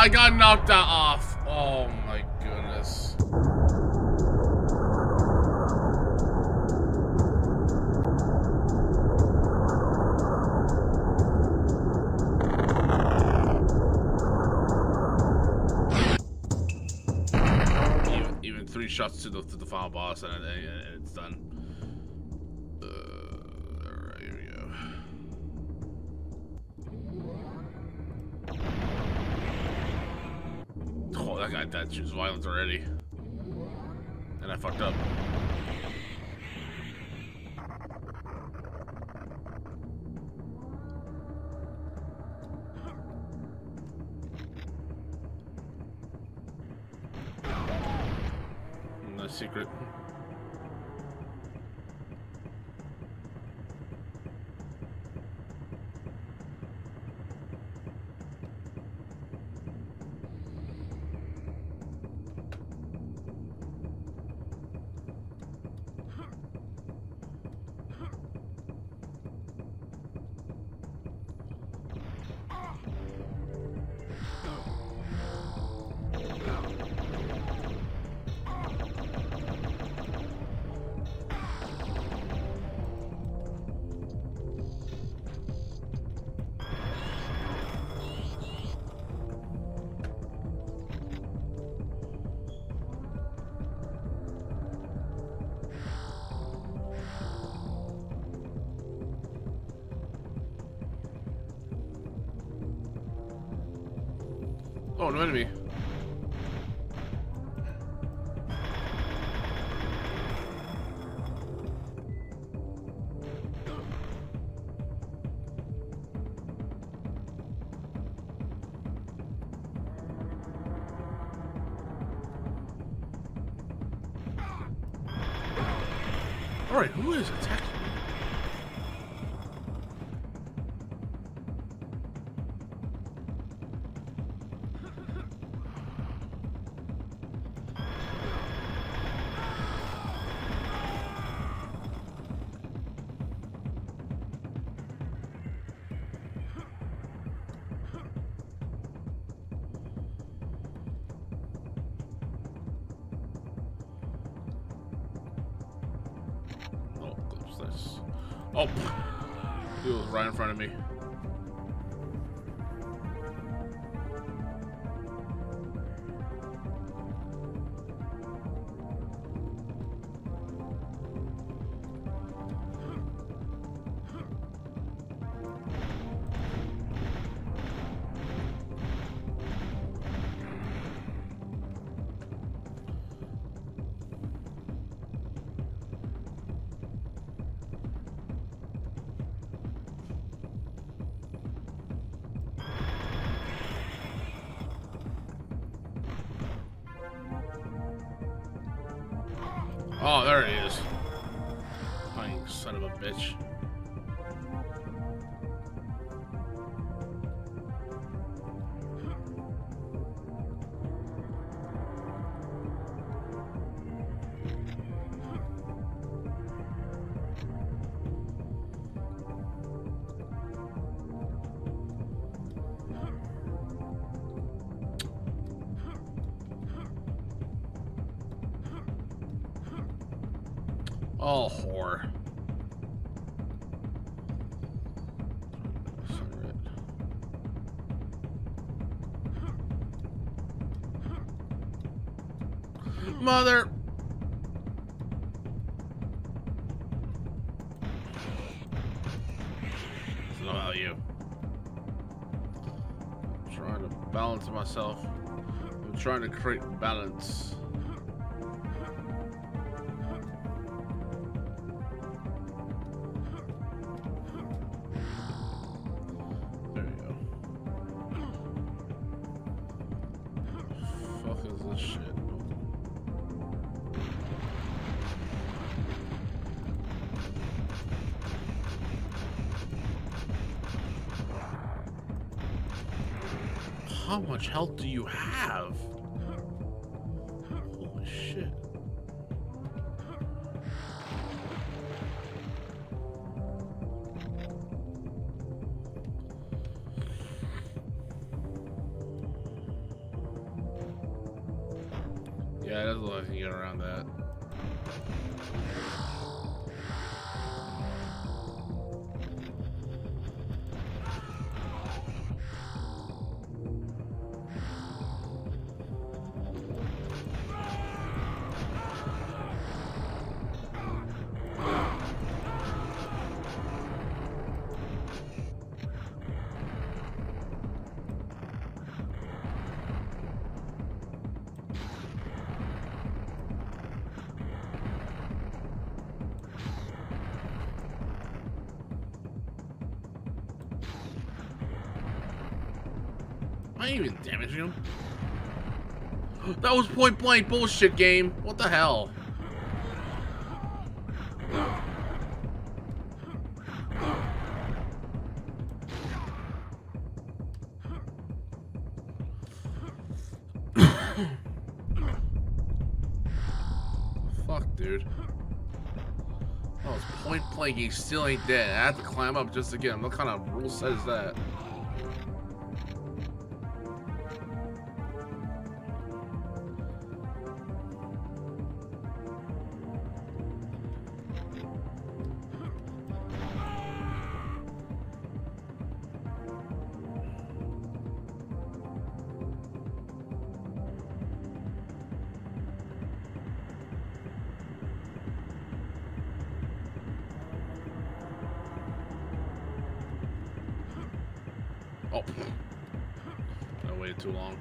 I got knocked out off. Oh my goodness. Even 3 shots to the final boss and it's done. Alright, here we go. Oh, that guy died. Choose violence already. And I fucked up. No secret. Oh, no enemy. Alright, who is attacking me? Oh, he was right in front of me. Oh, there he is. Fucking son of a bitch. Oh, whore. Mother. It's not about you. I'm trying to balance myself. I'm trying to create balance. How much health do you have? Holy shit. Yeah, it doesn't look like I can get around that. I ain't even damaging him. That was point blank bullshit, game. What the hell? Fuck, dude. Oh, it's point blank. He still ain't dead. I have to climb up just to get him. What kind of rule set is that? Oh, I waited too long.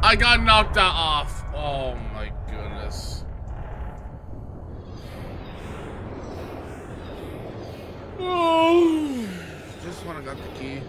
I got knocked out off. Oh my goodness. Oh, just when I got the key.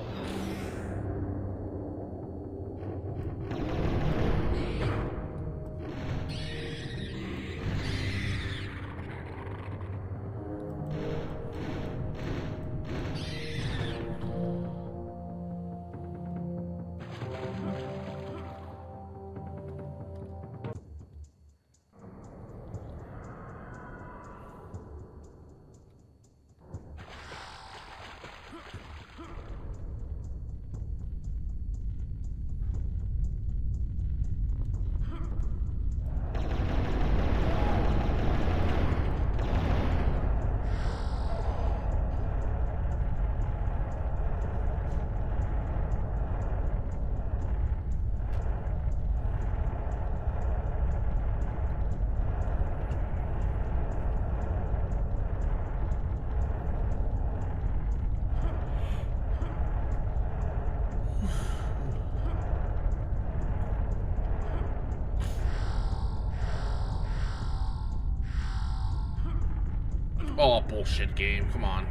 Oh, bullshit game. Come on.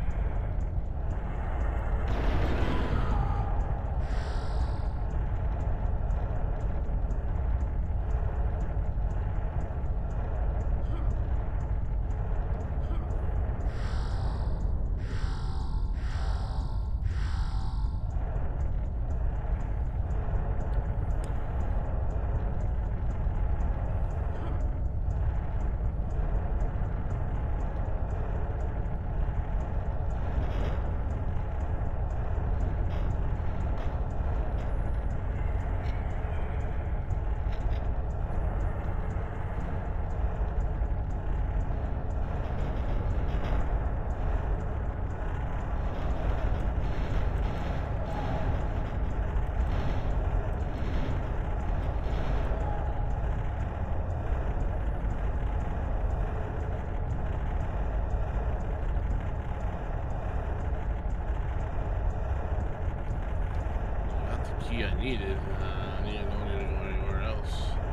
Key I needed. I need to go anywhere else.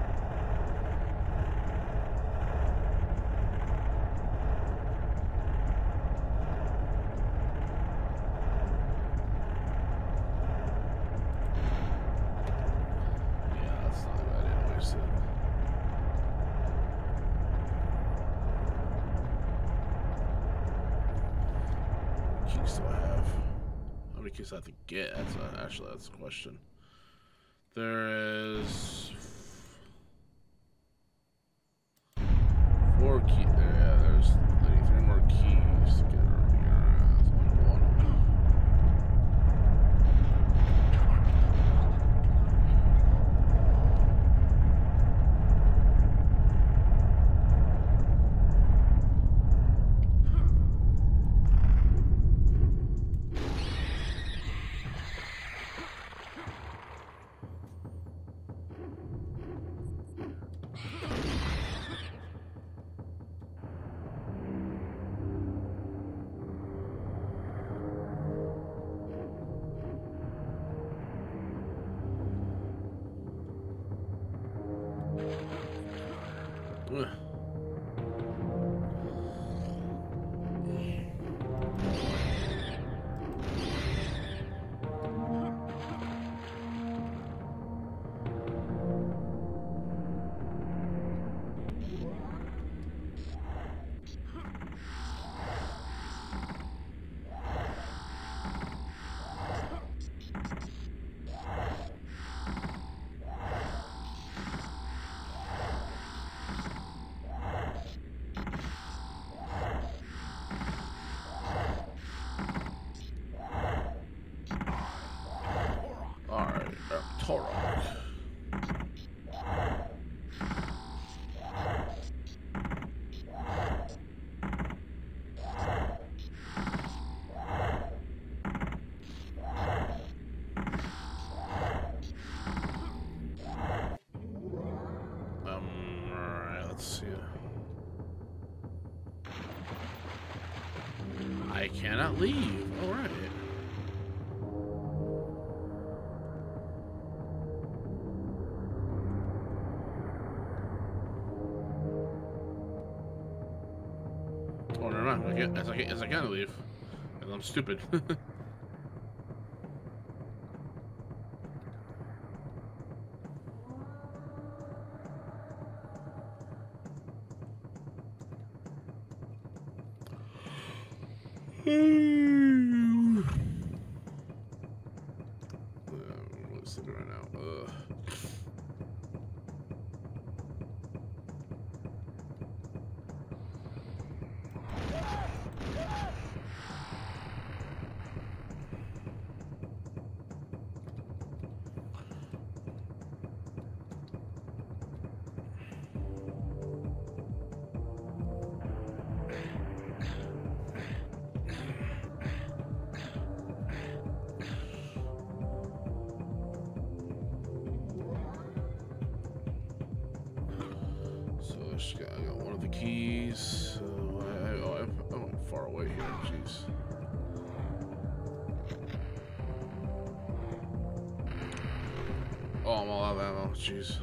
Yeah, that's not bad anyway, so. What keys do I have? How many keys do I have to get? That's the question. There is 4 keys. Yeah, there's 3 more keys to get around here. That's only one of them. Turok. Alright, let's see. I cannot leave. Alright. as I can leave. And I'm stupid. I'm sleeping right now. Ugh. I got one of the keys. I went far away here. Jeez. Oh, I'm all out of ammo. Jeez.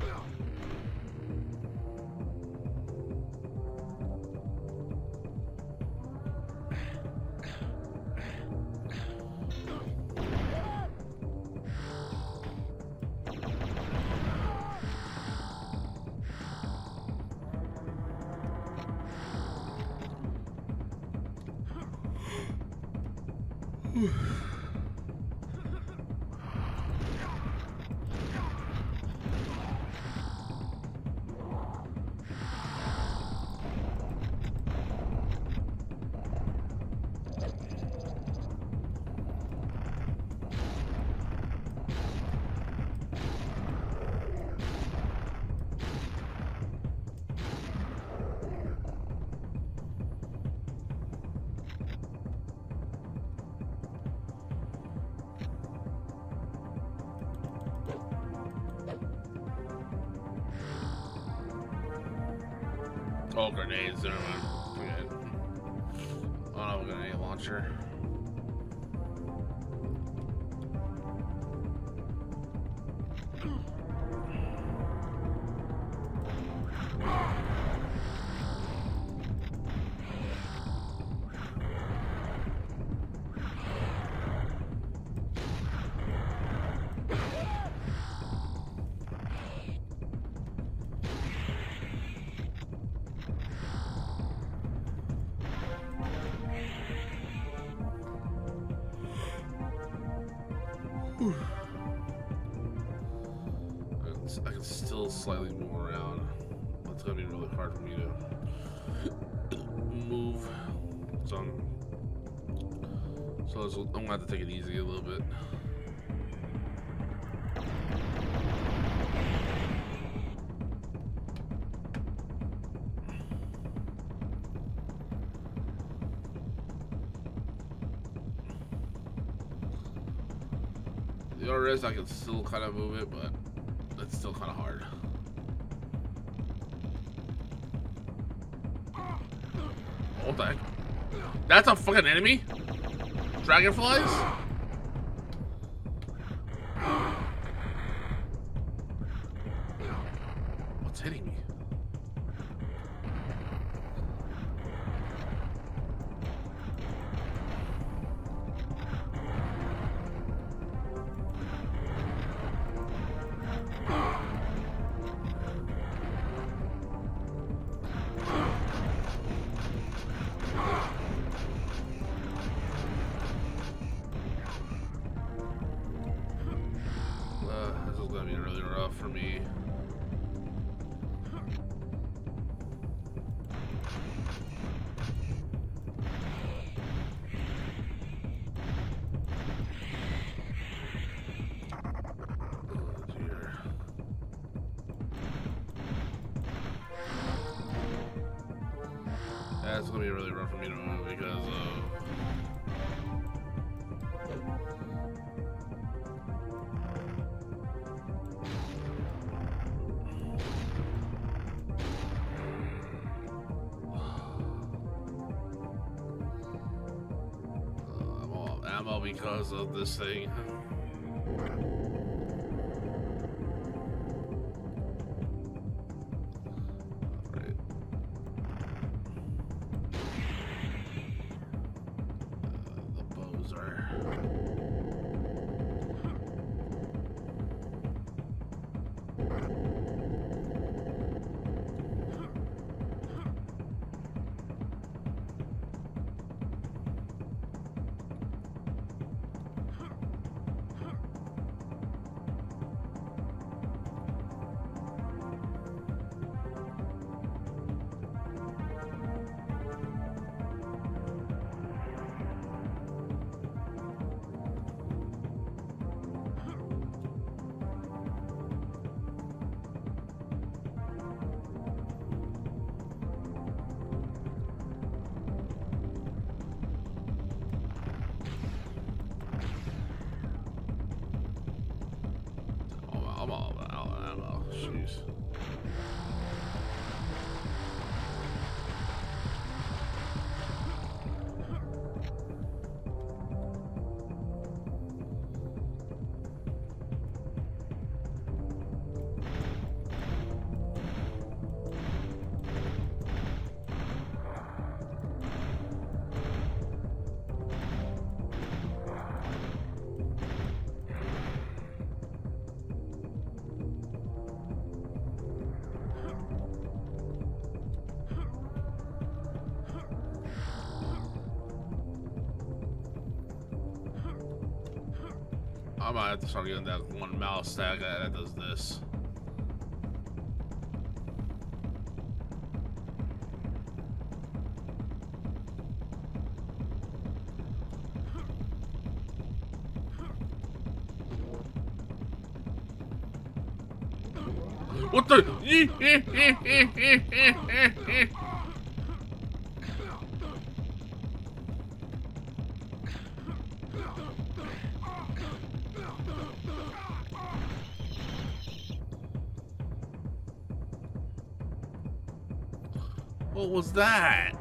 Oh, grenades, never mind. Okay. Oh no, grenade launcher. I can still slightly move around. It's gonna be really hard for me to move. So I'm gonna have to take it easy a little bit. The other is I can still kind of move it, but it's still kind of hard. What the heck? That's a fucking enemy? Dragonflies? What's hitting me? This is gonna be really rough for me. Oh dear. That's gonna be really rough for me to move because I'm all out of ammo because of this thing. Dinosaur. I'm all out of ammo. Jeez. I might have to start getting that one mouse stack that does this. What the? What was that?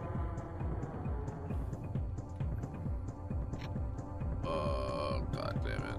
God damn it.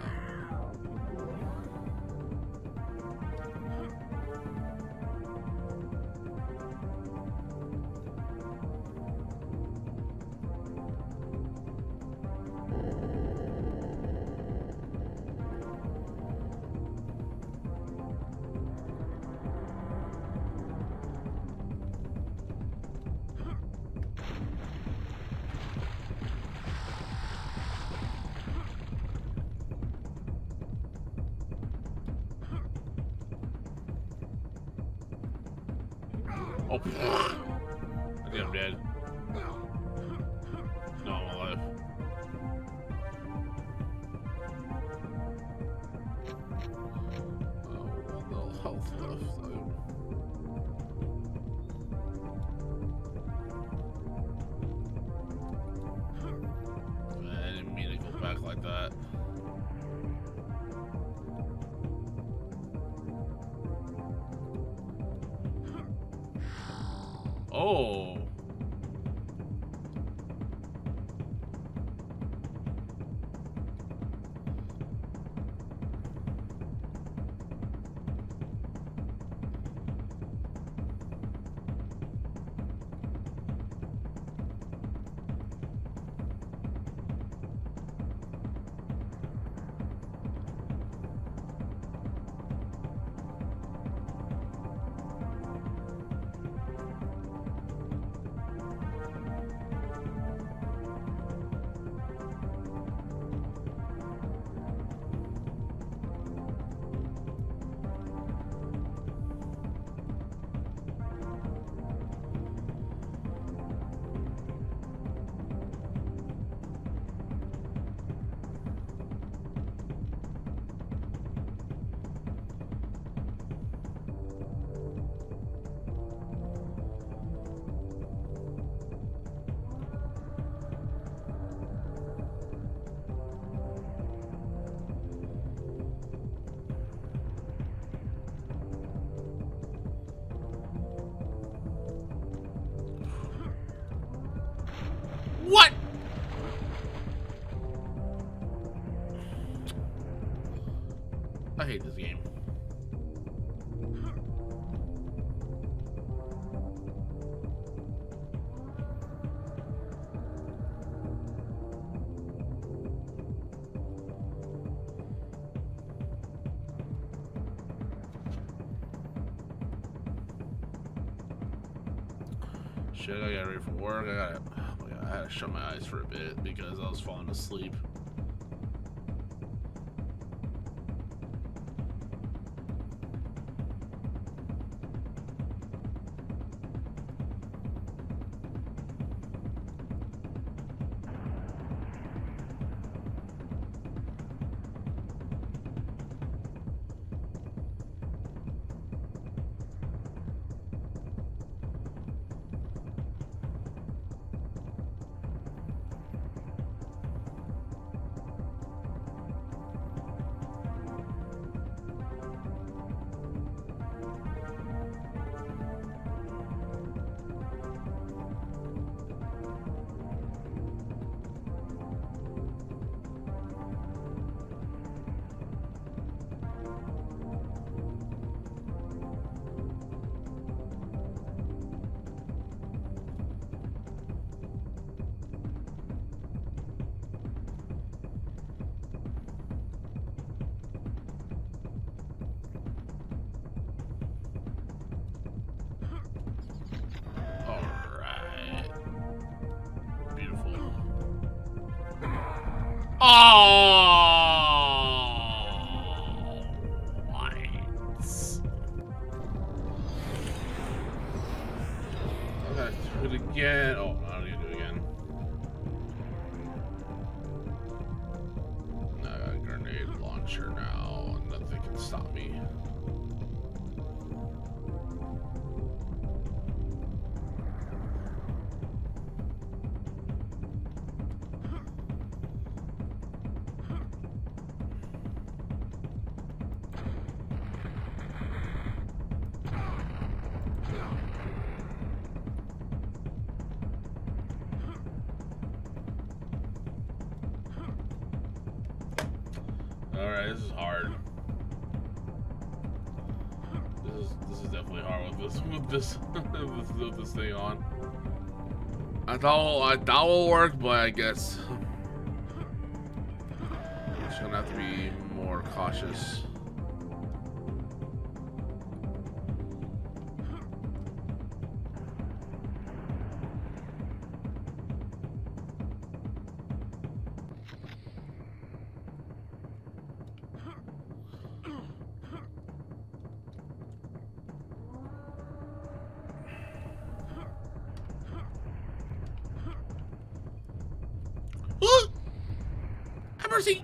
Oh, I think I'm dead. No, I'm alive. Oh, no health left. I didn't mean to go back like that. Oh. What? I hate this game. Shit, I got ready for work. Oh my God, I had to shut my eyes for a bit because I was falling asleep. Again. Oh, I don't need to do it again. I got a grenade launcher now, and nothing can stop me. Alright, this is hard. This is definitely hard with this thing on. I thought it will work, but I guess it's gonna have to be more cautious. Have mercy!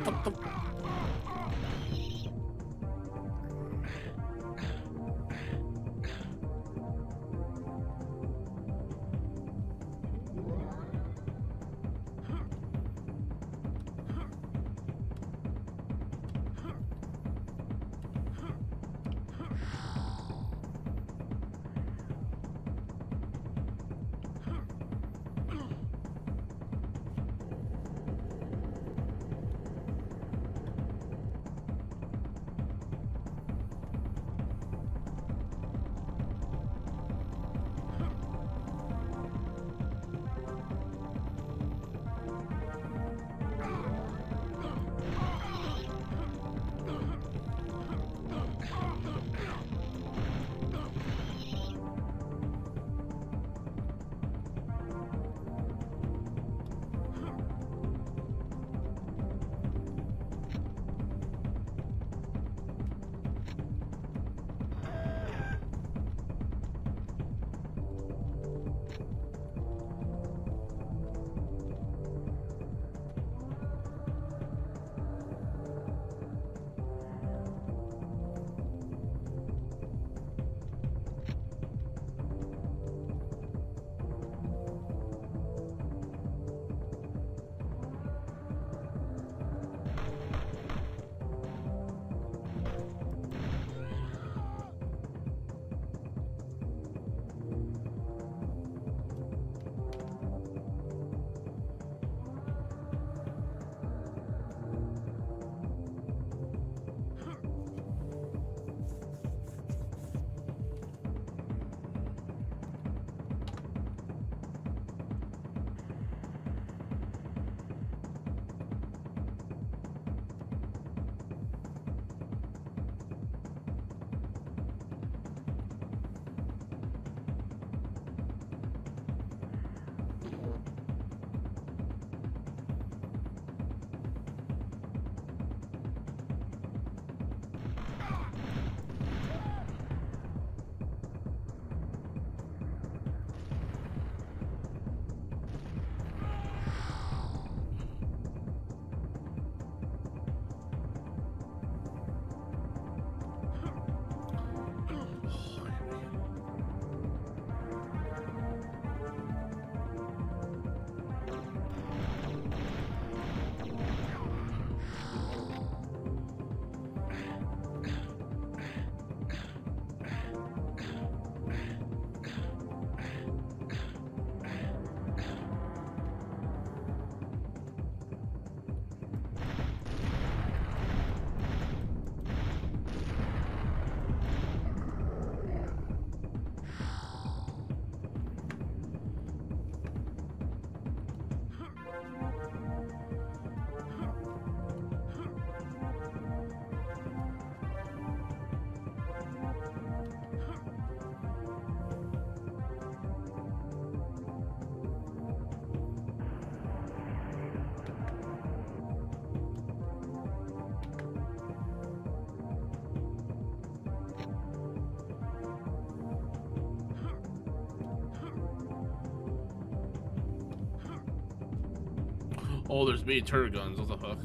Oh, there's many turret guns. What the fuck?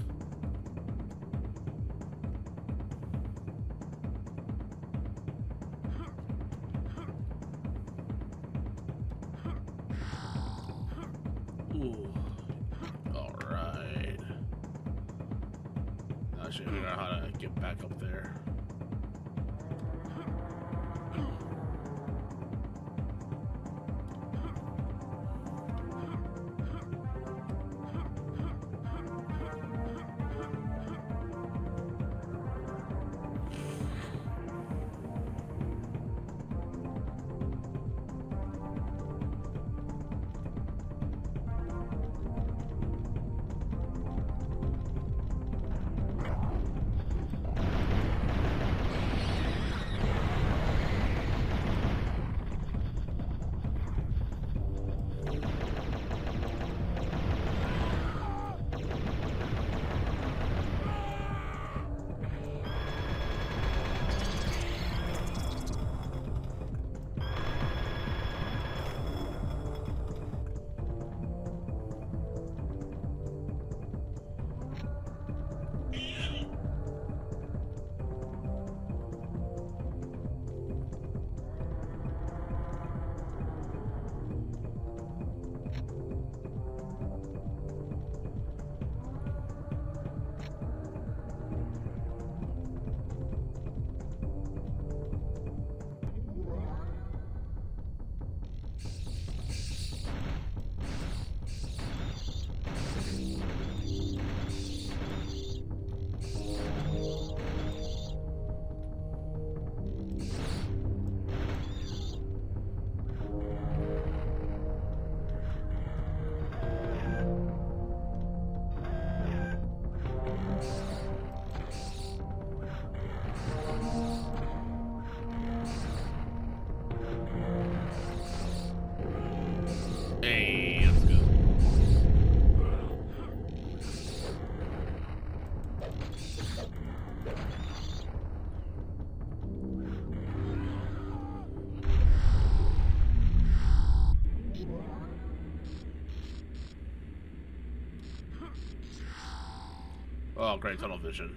Ooh. Alright. Now I should figure out how to get back up there. Oh, great, tunnel vision.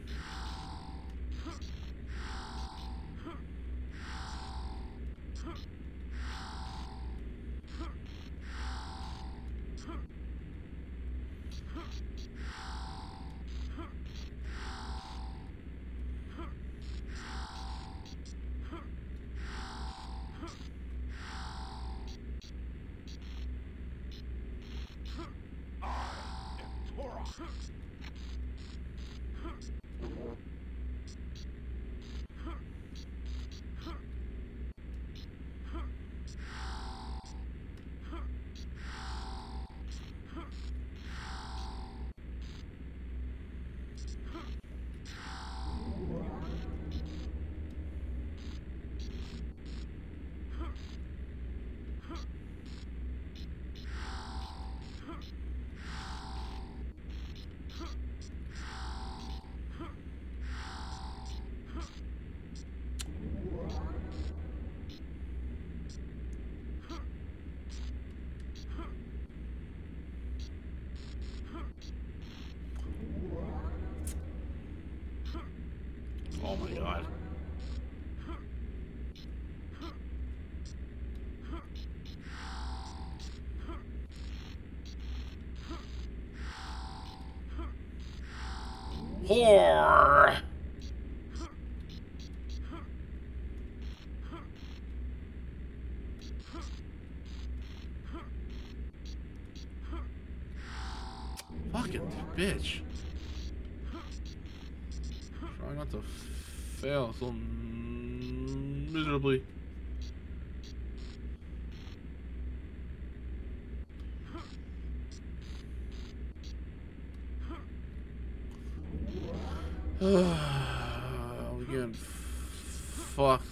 Oh my god. Whore! Fucking bitch. Try not to fail so miserably. We're getting fucked.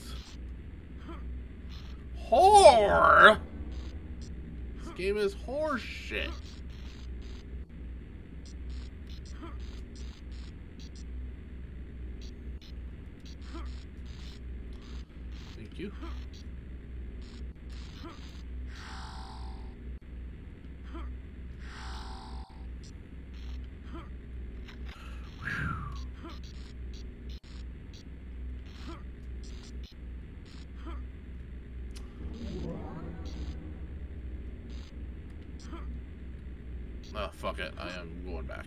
Whore! This game is horse shit. Thank you. Oh, fuck it. I am going back.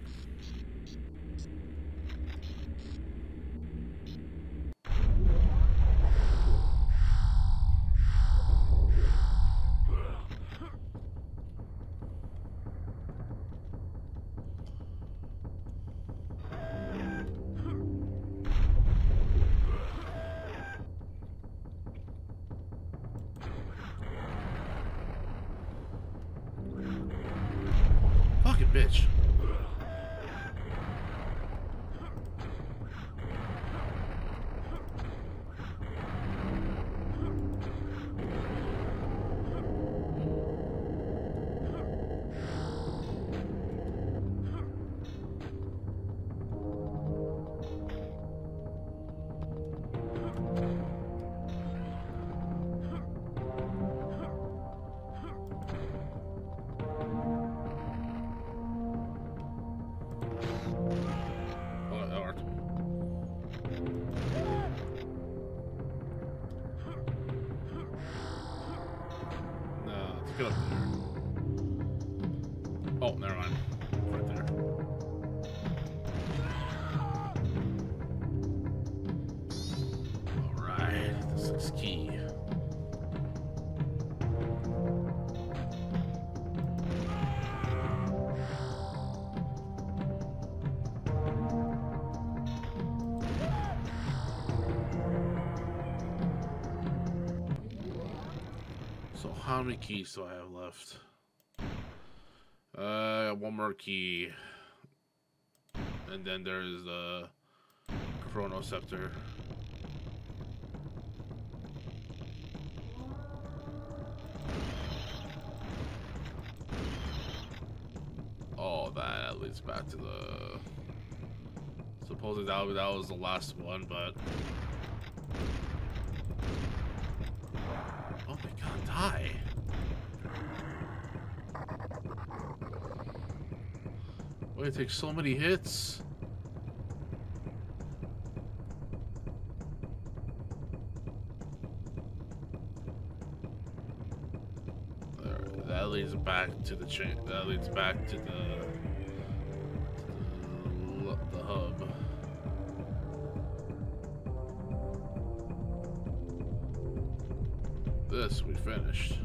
Fucking bitch. Get up there. Oh, never mind. Right there. Alright, this looks key. So how many keys do I have left? I got one more key. And then there's the Chronoscepter. Oh, that leads back to the... Supposedly that was the last one, but... Oh my god, die! Why it takes so many hits? back to the chain. That leads back to the hub. This we finished.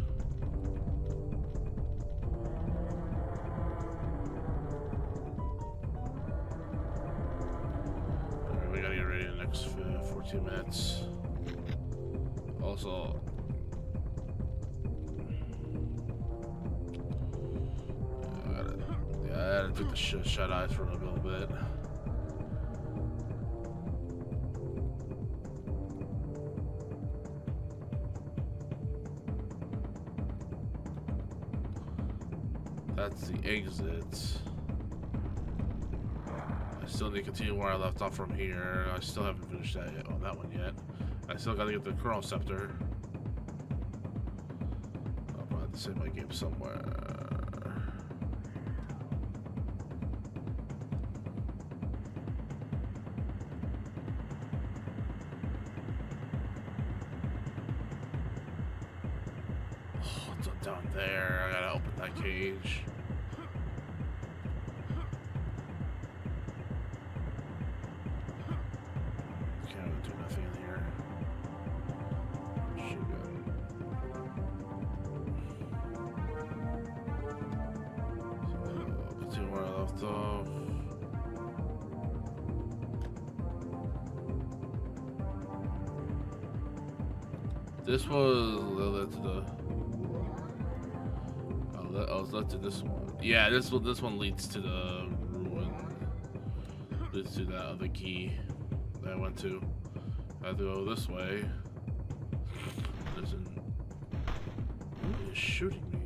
Alright, we gotta get ready in the next 14 minutes. Also, I gotta do the shut eyes for a little bit. That's the exit. I still need to continue where I left off from here. I still haven't finished that yet. Oh, that one yet. I still gotta get the Chronoscepter. I'll have to save my game somewhere. Oh, it's down there. I gotta open that cage. Can't do nothing in here. Continue where I left off. This was led to the. I was led to this one. Yeah, this one leads to the ruin. Leads to that other key that I went to. I have to go this way. Listen, who is shooting me?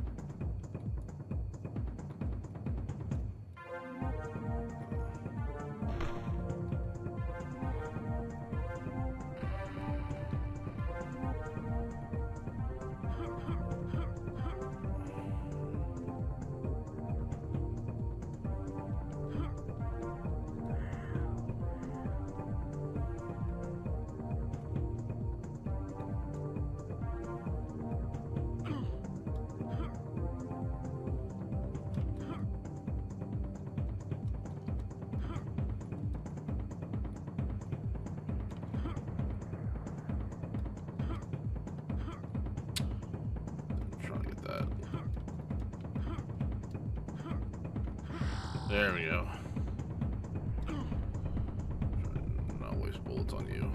There we go. Not waste bullets on you.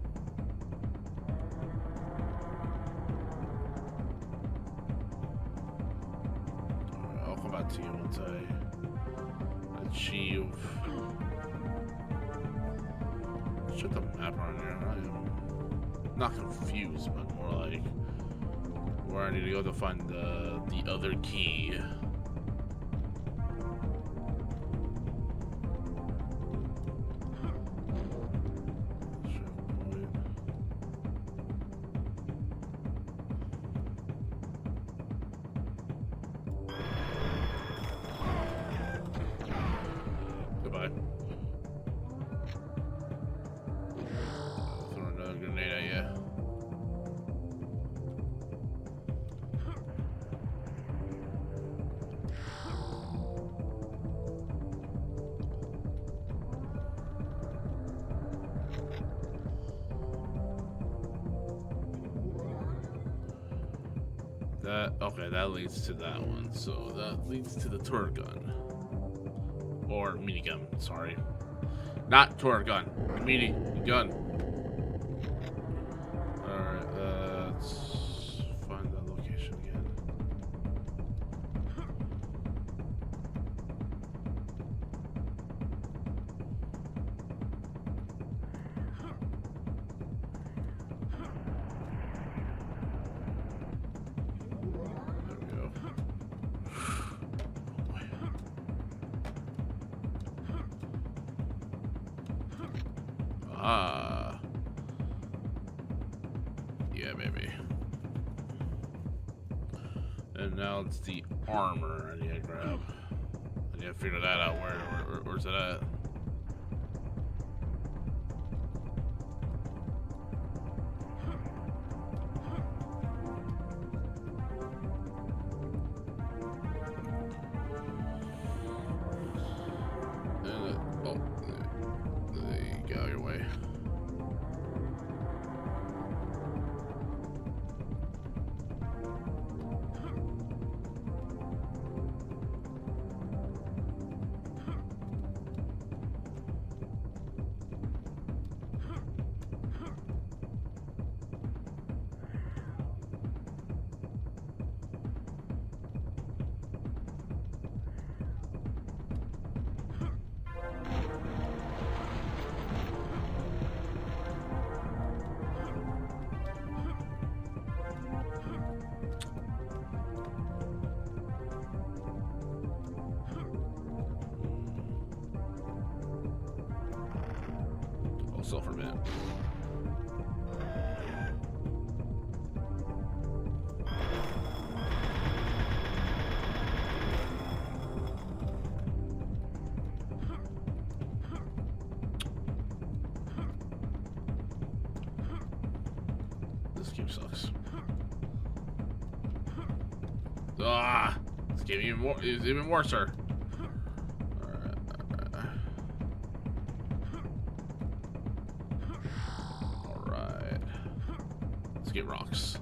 Alright, I'll come back to you once I achieve. Check the map around here. I am not confused, but more like where I need to go to find the other key. Okay, that leads to that one. So that leads to the Turok gun. Or minigun, sorry. Not Turok gun. Minigun. Alright, let's find that location again. Yeah, maybe. And now it's the armor I need to grab. I need to figure that out. Where's it at? hold still for a minute. This game sucks. Ah, this game is even worse, sir. Get rocks.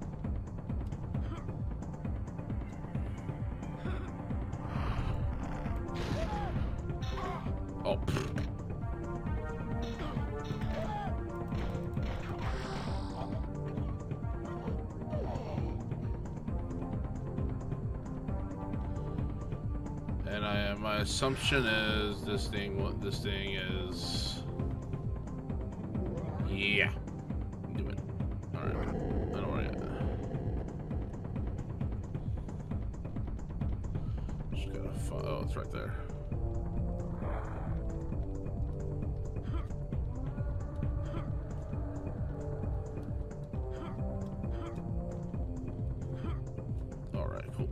Oh. And my assumption is this thing. What this thing is? Yeah. Do it. All right. I don't worry. Just gotta find. Oh, it's right there. All right. Cool.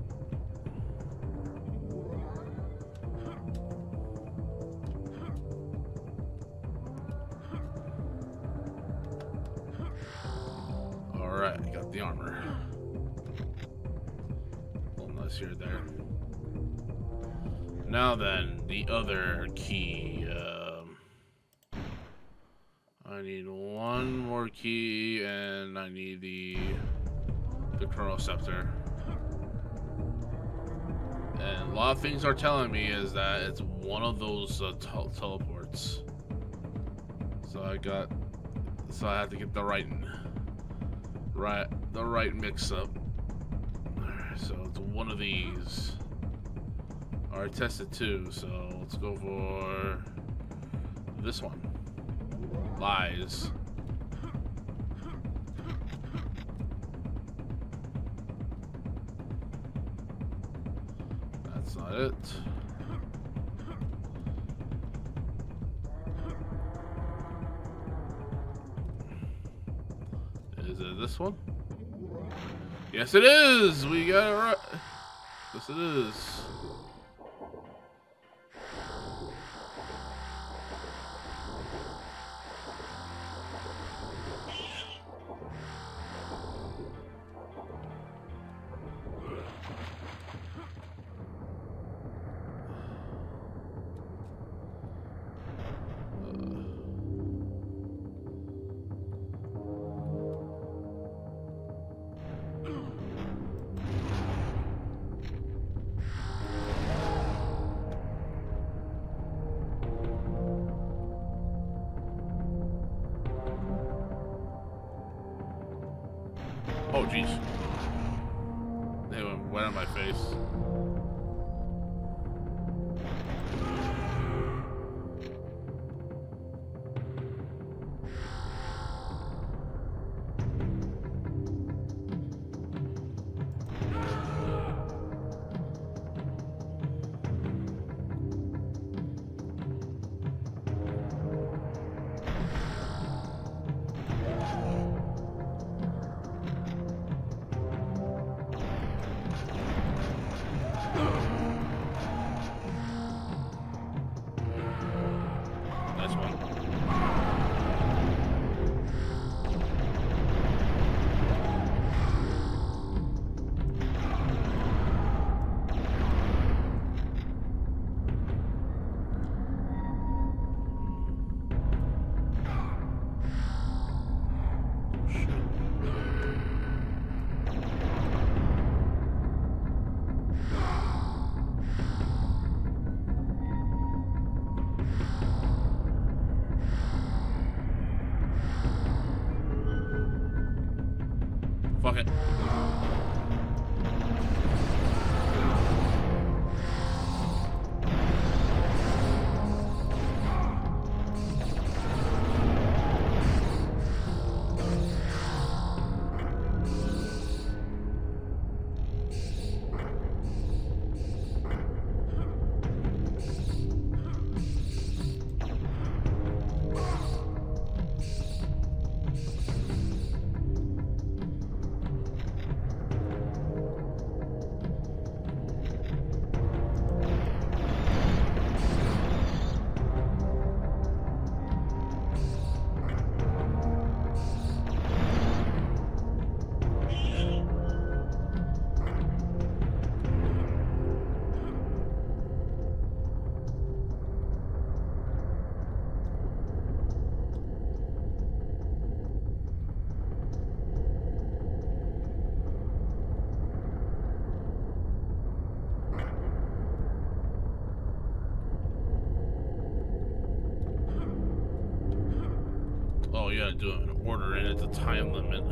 Alright, got the armor. A little nice here there. Now then, the other key. I need one more key, and I need the Chronoscepter. And a lot of things are telling me is that it's one of those teleports. So I have to get the right mix up. So it's one of these. I tested two, so let's go for this one. Lies. That's not it. Is it this one? Yes, it is! We got it right. Yes, it is. Oh, jeez. They went wet on my face. Nice one. Fuck it. you gotta do it in order, and it's a time limit.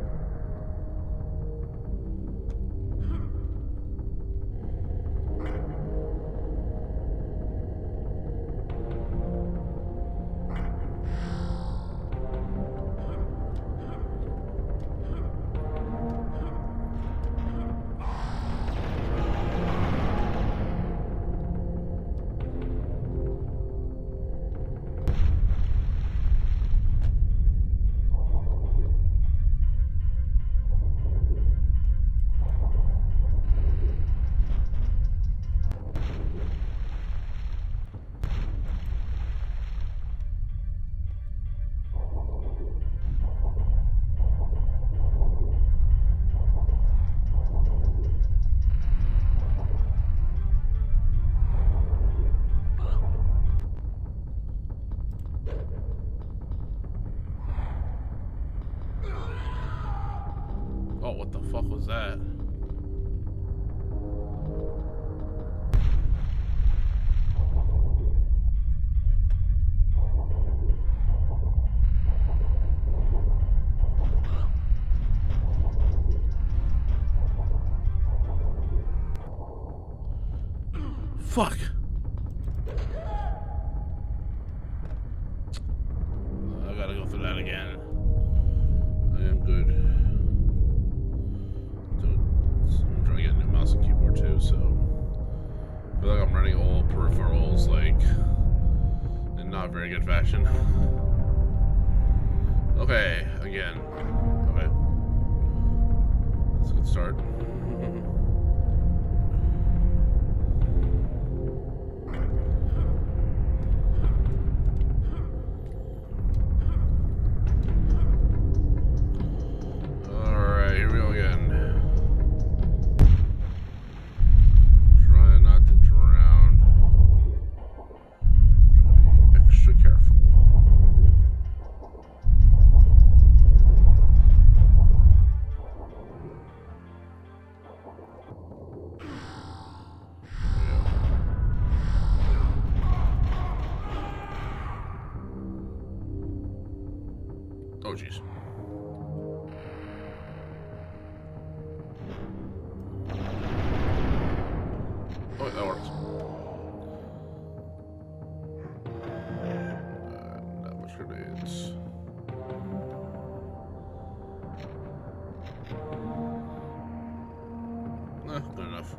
Oh, what the fuck was that? Fuck. I gotta go through that again. I am good. I'm trying to get a new mouse and keyboard too, so I feel like I'm running all peripherals like in not very good fashion. Okay, again. Okay. That's a good start. Oh, jeez. Oh, that works. Not much grenades. Good enough.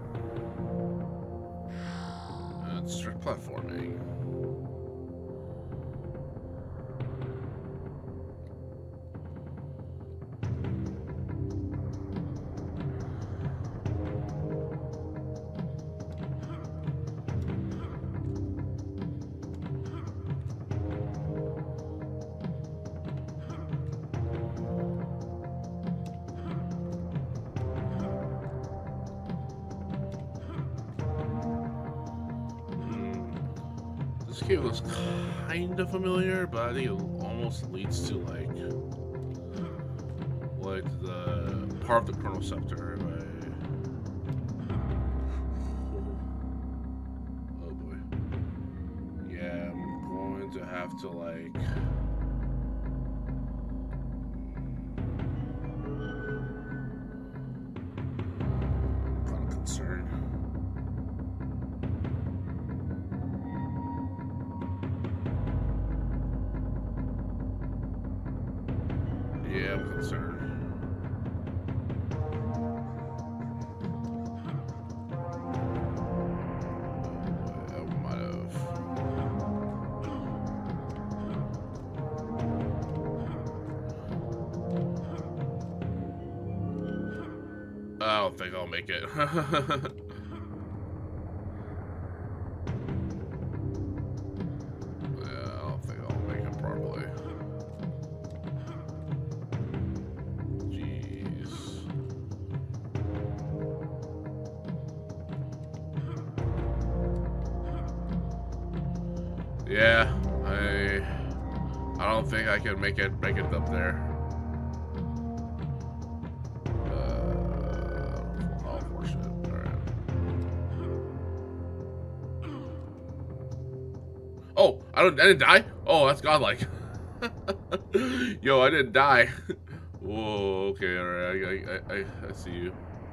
And start platforming. This game looks kind of familiar, but I think it almost leads to like the part of the Chronoscepter. Oh boy. Yeah, I'm going to have to like. I'm kind of concerned. Yeah, I'm concerned. I might have. I don't think I'll make it. Yeah, I don't think I can make it up there. Oh, fortunate. Alright. Oh, I didn't die? Oh, that's godlike. Yo, I didn't die. Whoa, okay, alright, I see you.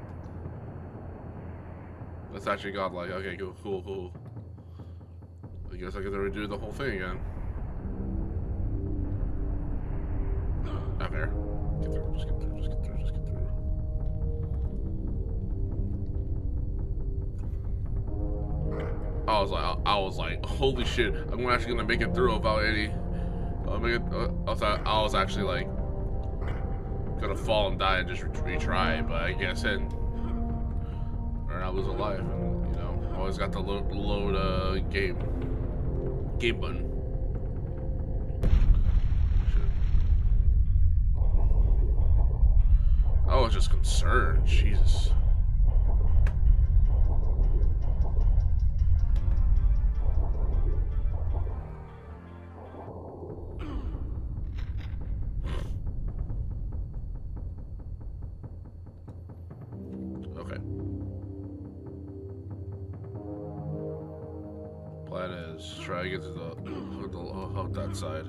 That's actually godlike. Okay, cool. I guess I can redo the whole thing again. Not fair. Get through, just get through. I was like, holy shit! I'm actually gonna make it through without any. I was actually like gonna fall and die and just retry, but I guess I was alive, and you know, I always got the load game button. Shit. I was just concerned, Jesus. Plan is try to get to the that side.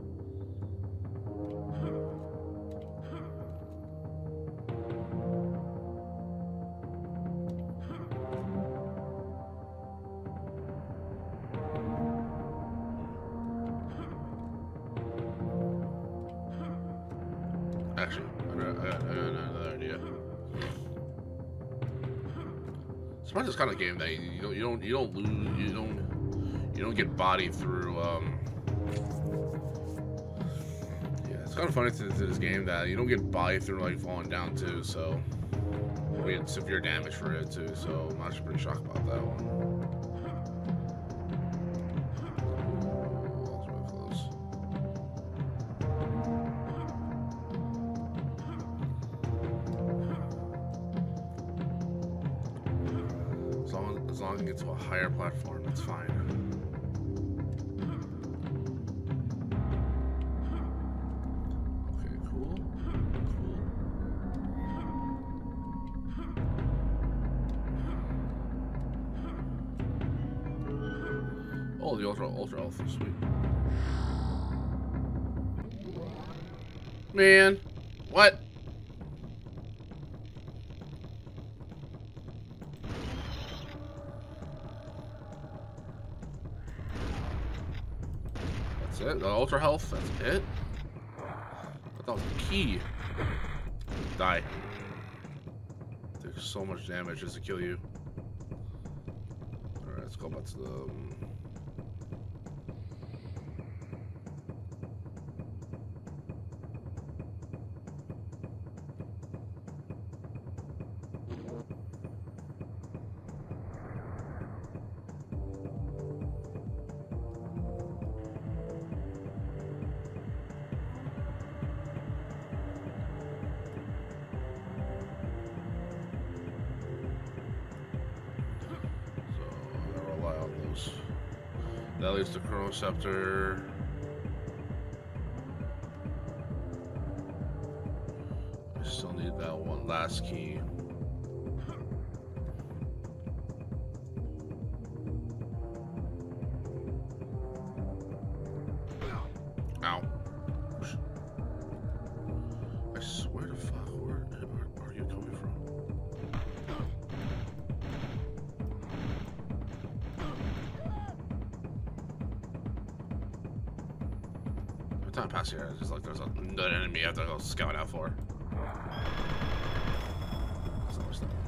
Actually, I got another idea. It's kind of game that you don't get bodied through. Yeah, it's kind of funny to this game that you don't get bodied through like falling down too. So we had severe damage for it too. So I'm actually pretty shocked about that one. As long as I get to a higher platform, that's fine. Okay, cool. Oh, the ultra health is sweet. Man, what? That's it? The ultra health? That's it? I thought that was the key. Die. Takes so much damage just to kill you. Alright, let's go back to the... That leads to Chronoscepter. I still need that one last key. Ow. I swear to fuck, where are you coming from? Time past here, it's just like there's an enemy I have to go scout out for. So much stuff.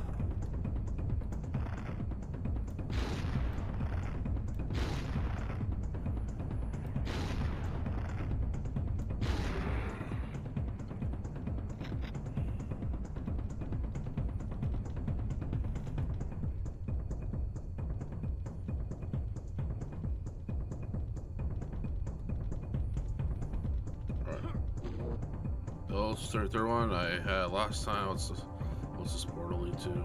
Oh, third one I had last time. What's this portal lead to?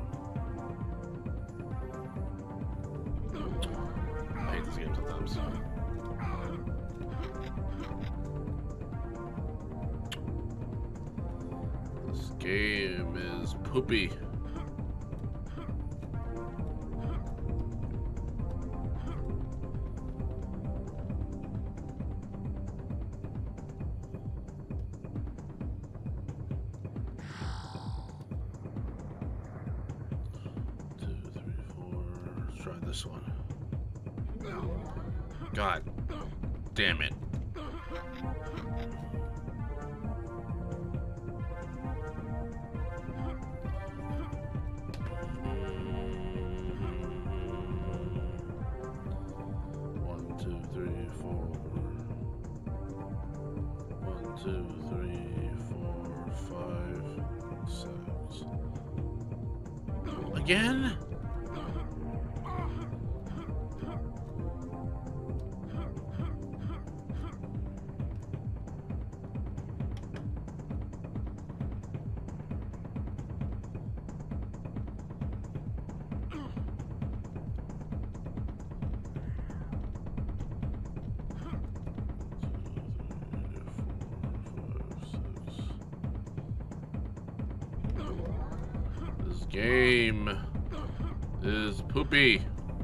I hate this game sometimes. This game is poopy. this one. God damn it. One, two, three, four. 1, 2, 3, 4, 5, 6. Again? This game is poopy.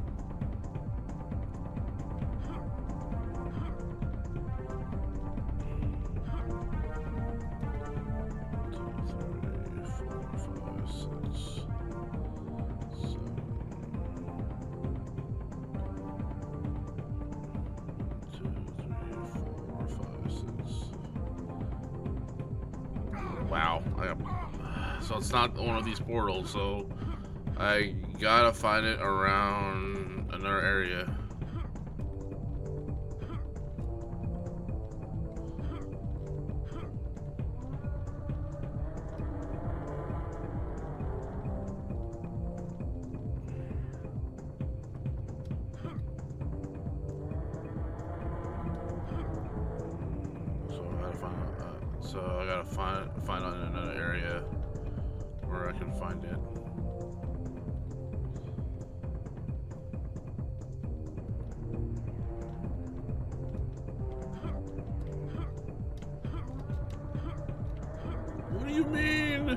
Wow. So it's not one of these portals, so I gotta find it around another area. So I gotta find on another area where I can find it. What do you mean?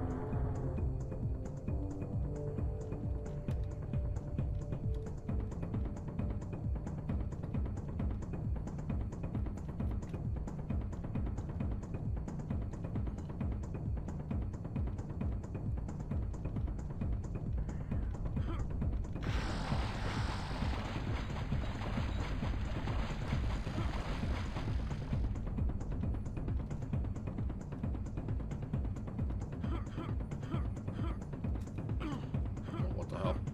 What the hell?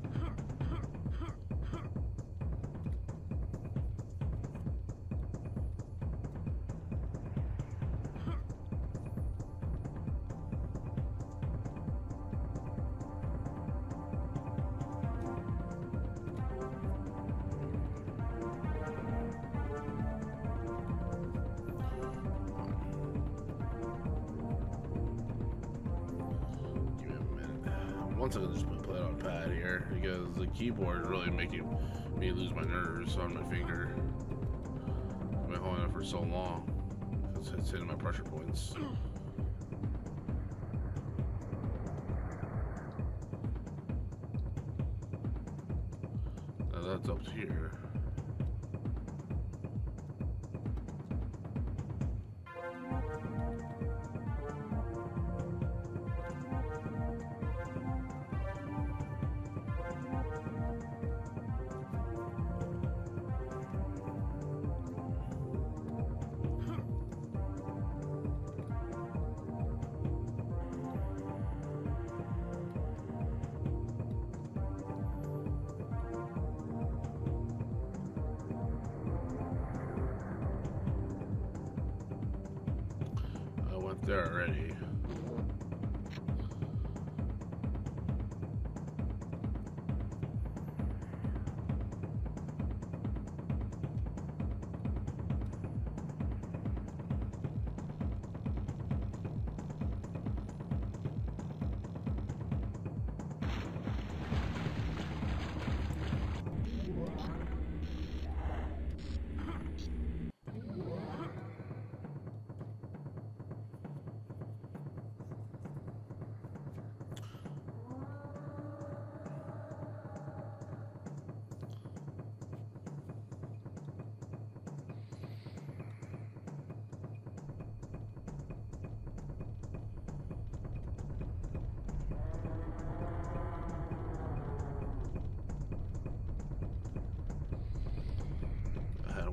Once I can just play it on pad here because the keyboard is really making me lose my nerves on my finger. I've been holding it for so long. It's hitting my pressure points. Now that's up here. There already.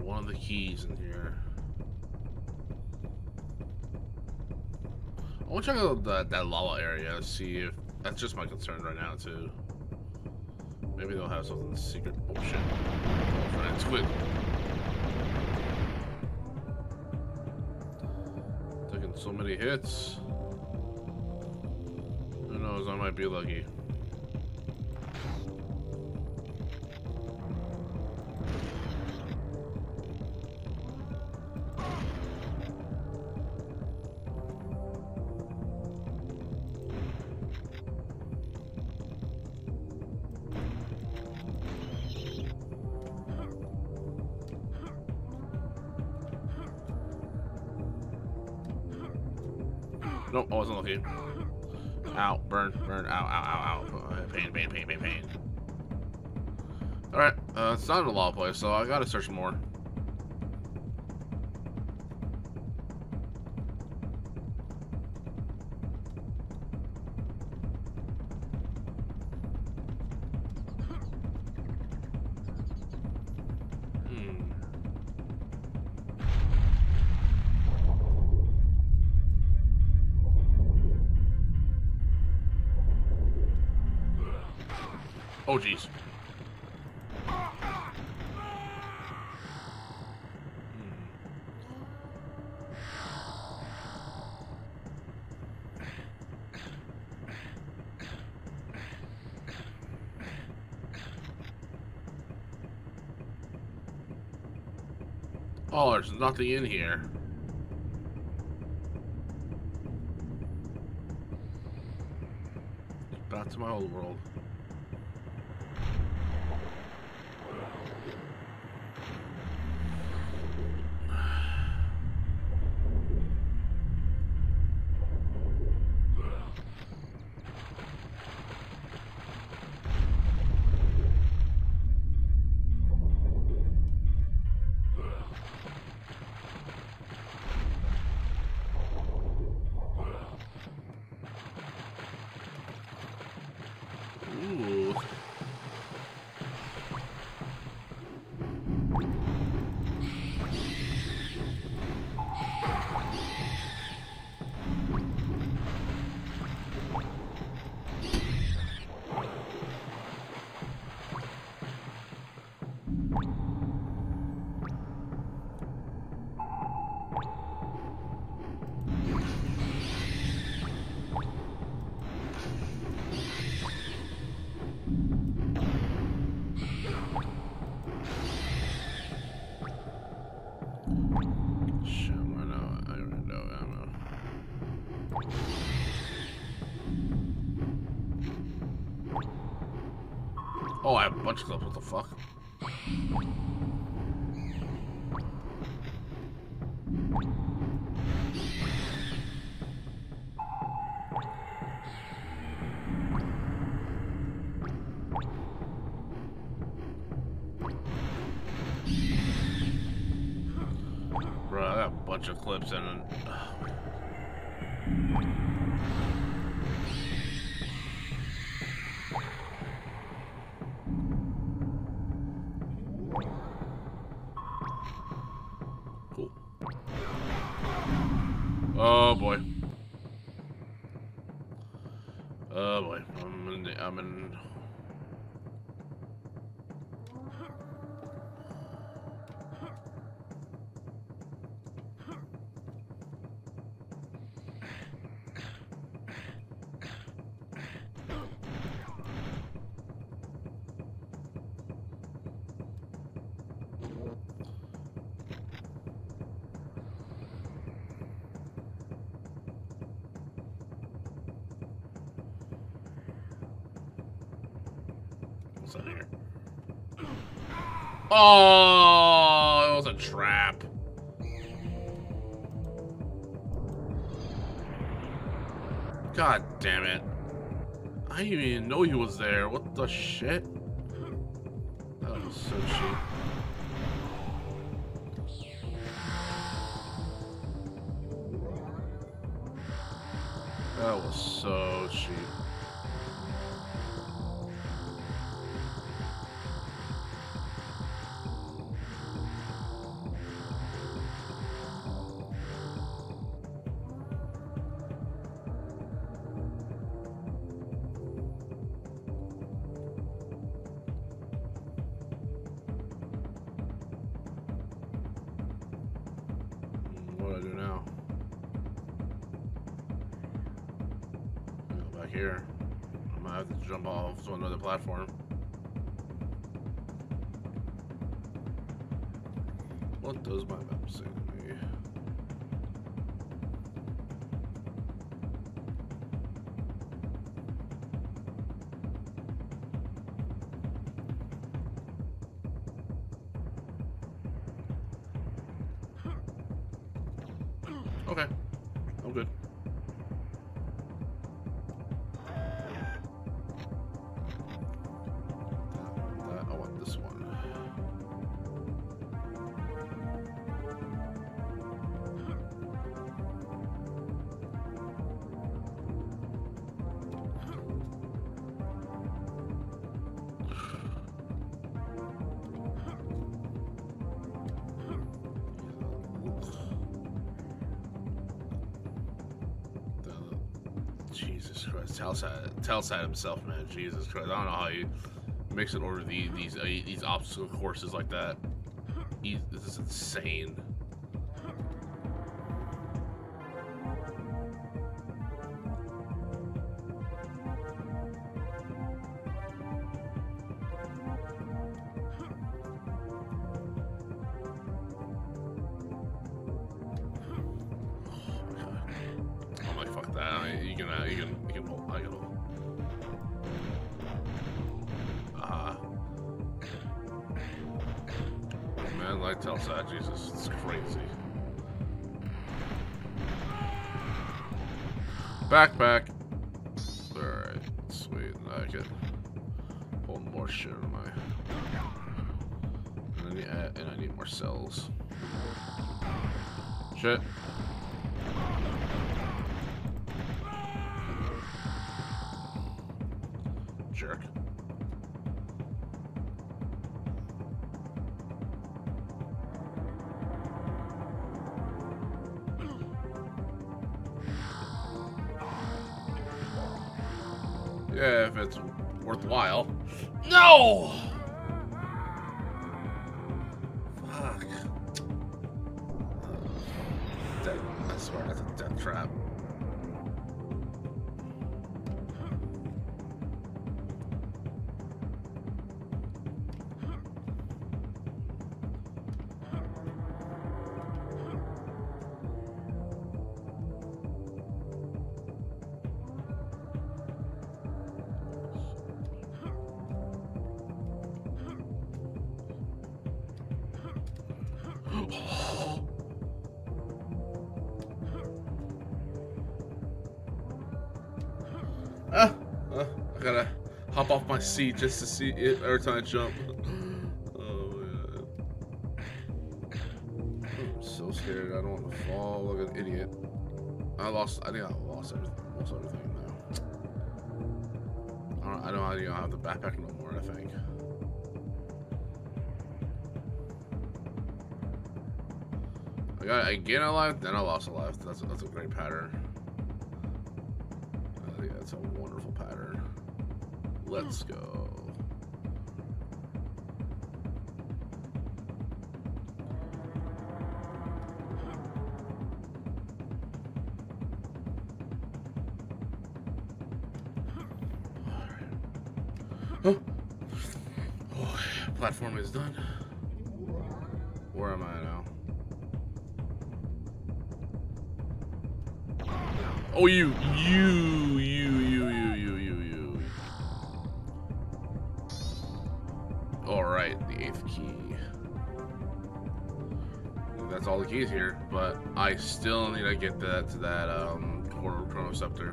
one of the keys in here. I want to check out that lava area, see if that's just my concern right now too. Maybe they'll have something secret. Oh shit! Oh, right, it's quick. Taking so many hits. Who knows? I might be lucky. Nope, I wasn't lucky. Ow, burn, burn, ow, ow, ow, ow. Pain, pain, pain, pain, pain. Alright, it's not in a lava place, so I gotta search more. Oh, jeez. Oh, there's nothing in here. Back to my old world. Oh, I have a bunch of clips. What the fuck? Bro, I got a bunch of clips and cool. Oh boy. Oh boy. I'm in. What's out here? Oh, it was a trap. God damn it. I didn't even know he was there. What the shit? That was so cheap. That was so cheap. What do I do now? Go back here. I might have to jump off to another platform. What does my map say to me? Okay, I'm good. I want this one. Jesus Christ, Tal'Set himself, man. Jesus Christ, I don't know how he makes it over these obstacle courses like that. This is insane. I can hold. Man, like Tal'Set, Jesus, it's crazy. Backpack. Alright, sweet. I can hold more shit on my. And I need more cells. Shit. Jerk. Yeah, if it's worthwhile. No! Fuck. I swear that's a death trap. I gotta hop off my seat just to see it every time I jump. Oh man. I'm so scared. I don't want to fall like an idiot. I think I lost everything, almost everything now. I don't have the backpack no more, I think. I gained a life, then I lost a life. That's a great pattern. I think that's a wonderful pattern. Let's go. Oh. Oh, platform is done. Where am I now? Oh, you. All right, the 8th key. That's all the keys here, but I still need to get that to that Chronoscepter.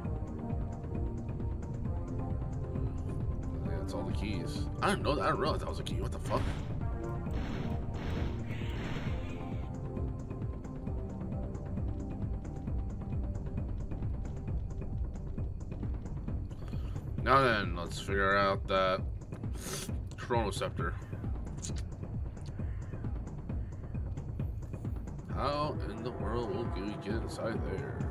Yeah, that's all the keys. I didn't realize that was a key. What the fuck? Now then, let's figure out that Chronoscepter. How in the world will we get inside there?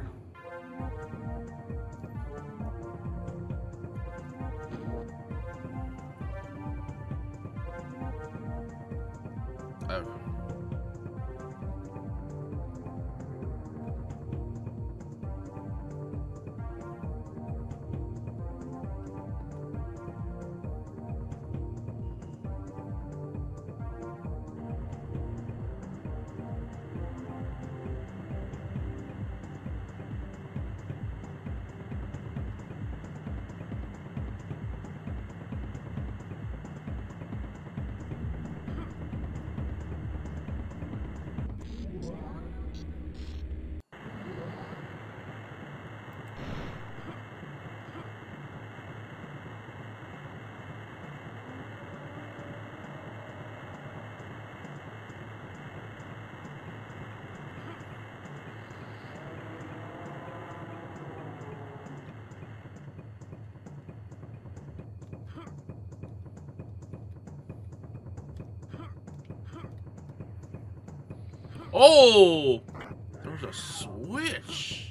Oh! There was a switch.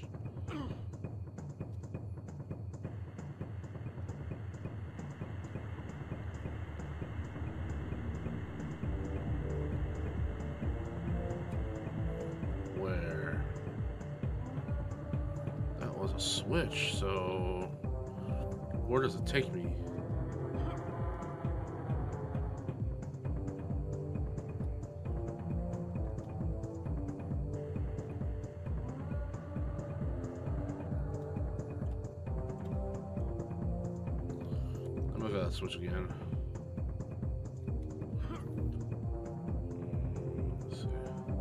Where? That was a switch, so where does it take me? Switch again. Let's see.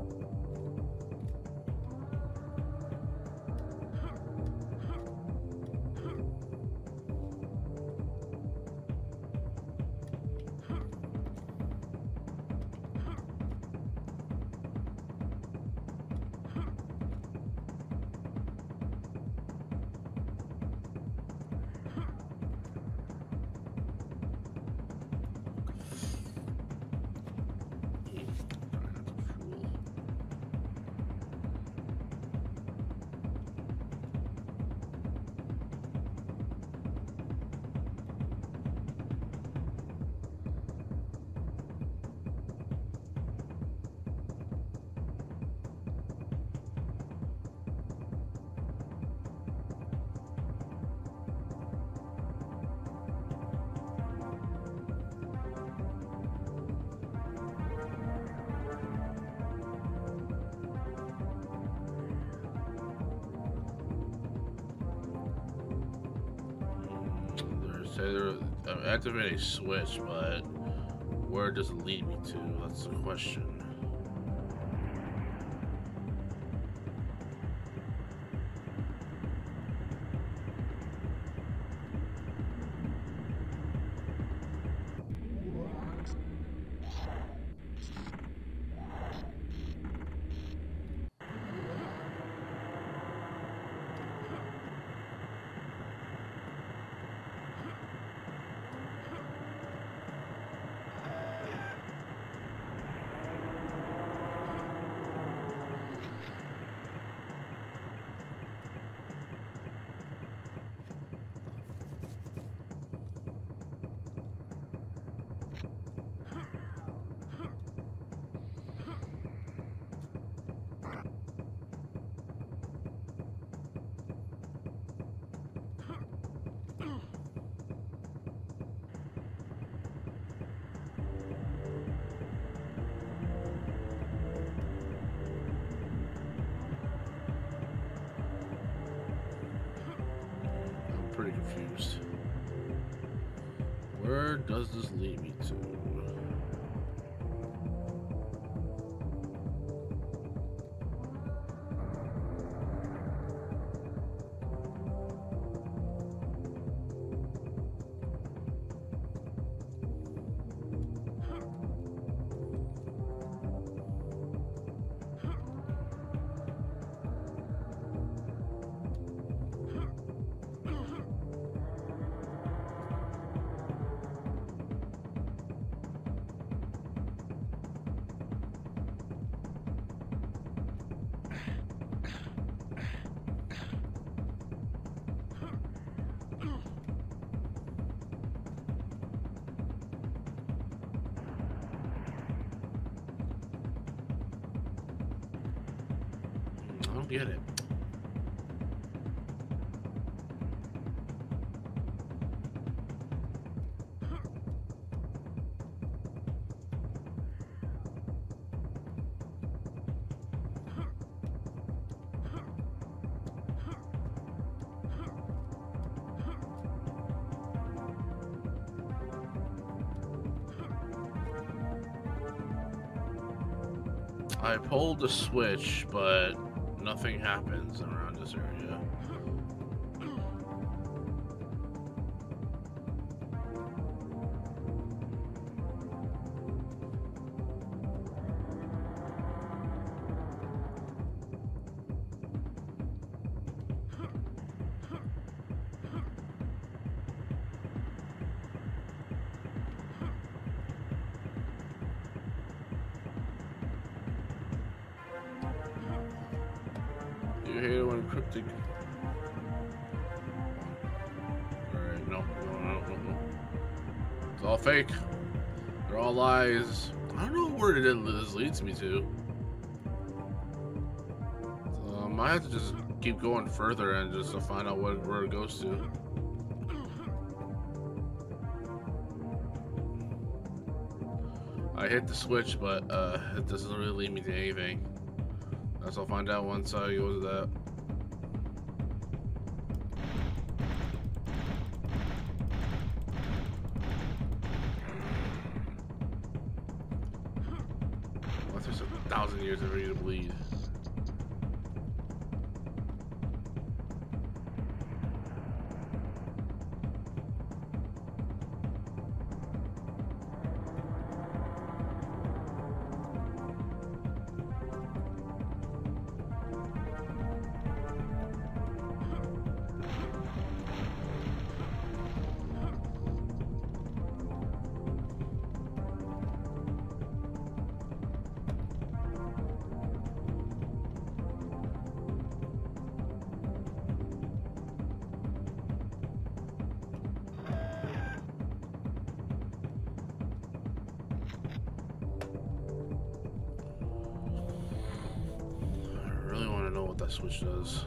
Activate a switch, but where does it lead me to? That's the question. Pretty confused. Where does this lead me to? I don't get it. I pulled the switch, but nothing happens around this area. You hate it when cryptic. Alright, no. It's all fake. They're all lies. I don't know where this leads me to. So I might have to just keep going further and just to find out where it goes to. I hit the switch, but it doesn't really lead me to anything. Guess I'll find out once I go to that. Unless there's 1,000 years for you to bleed. That switch does.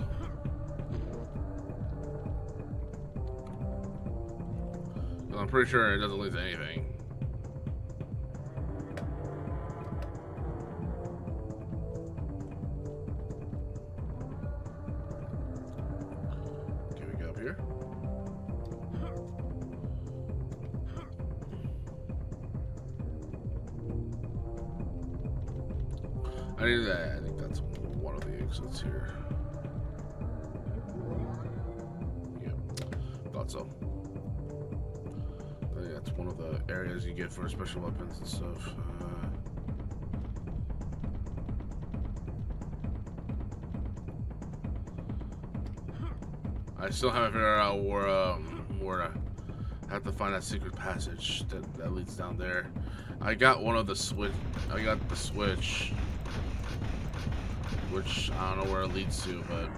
I'm pretty sure it doesn't lead to anything. Can we get up here? I need that. I think that's one of the exits here. Yep, thought so. I think that's one of the areas you get for special weapons and stuff. I still haven't figured out where I have to find that secret passage that leads down there. I got one of the switch. I got the switch. Which I don't know where it leads to, but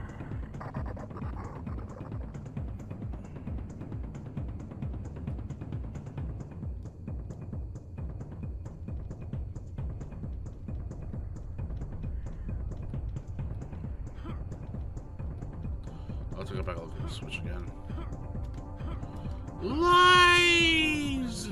I'll take it back. I'll look at the switch again. Lies!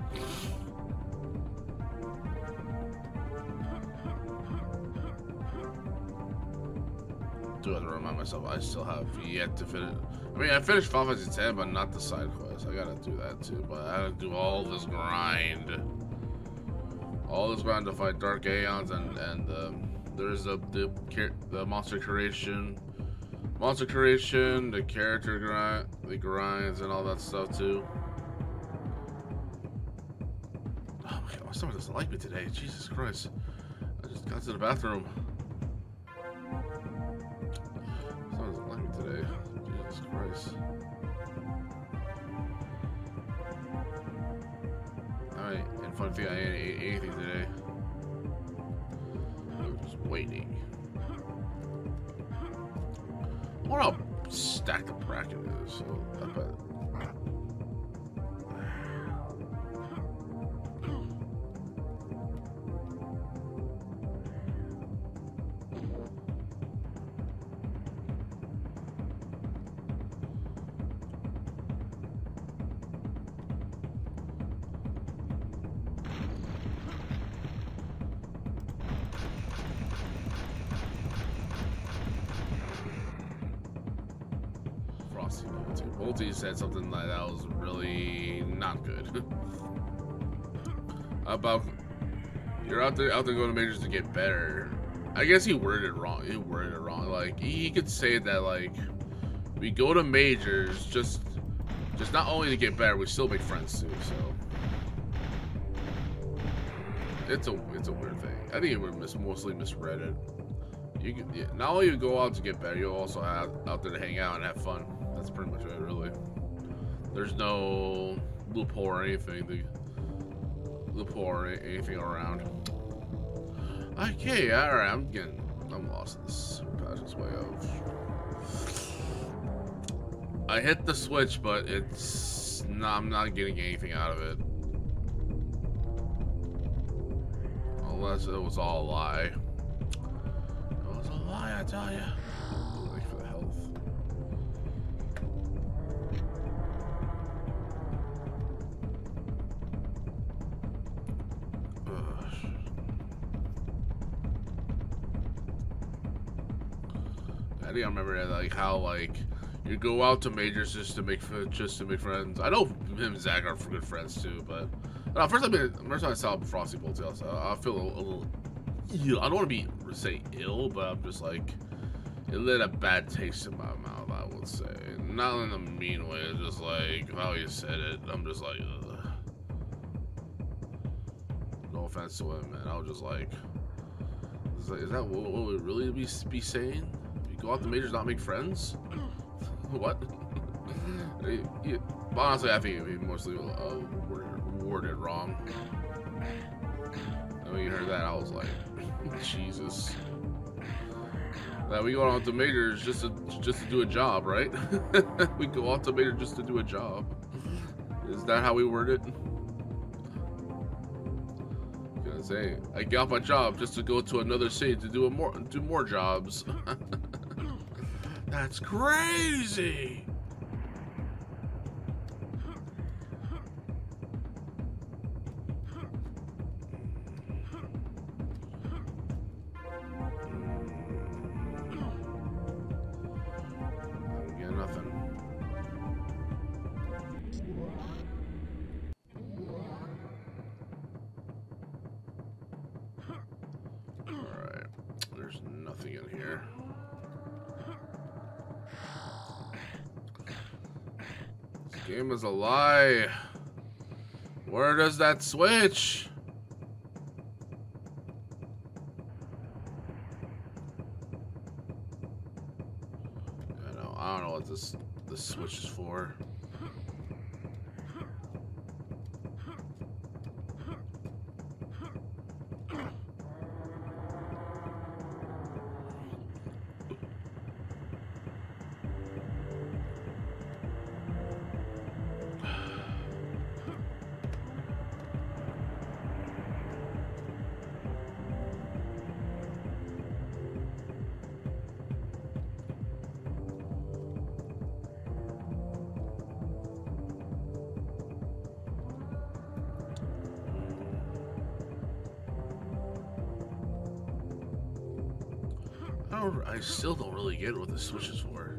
Do have to remind myself I still have yet to finish. I mean, I finished Final Fantasy X, but not the side quest. I gotta do that too, but I gotta do all this grind. All this grind to fight Dark Aeons, and there's the monster creation, the character grind, the grinds, and all that stuff too. Oh my god, my stomach doesn't like me today. Jesus Christ! I just got to the bathroom. Today. Jesus Christ. Alright, and fun thing, I ain't ate anything today. I'm just waiting. What a stack the bracket is, so I bet. Multi said something like that was really not good. About you're out there going to majors to get better. I guess he worded it wrong. Like he could say that like we go to majors just not only to get better, we still make friends too. So it's a weird thing. I think he would mostly misread it. You can not only you go out to get better, you'll also out there to hang out and have fun. That's pretty much it, really. There's no loophole or anything. Around. Okay, alright, I'm lost in this fastest way of. I hit the switch, but it's not. I'm not getting anything out of it. Unless it was all a lie. It was a lie, I tell ya. Thanks for the health. I think I remember that, like how like you go out to majors just to make friends. I know him and Zach are good friends too, but first time I saw Frosty Bulltail, so I feel a little ill. I don't want to say ill, but I'm just like it lit a bad taste in my mouth. I would say, not in a mean way. It's just like how you said it. I'm just like, ugh. No offense to him, man. I was just like, is that what we really be saying? You go out the majors, not make friends? What? Honestly, I think he mostly worded wrong. And when you heard that, I was like, Jesus. That we go out to majors just to do a job, right? We go out to majors just to do a job. Is that how we word it? I'm gonna say I got my job just to go to another city to do more jobs. That's crazy. Game is a lie. Where does that switch? I don't know what this switch is for. I still don't really get what this switch is for.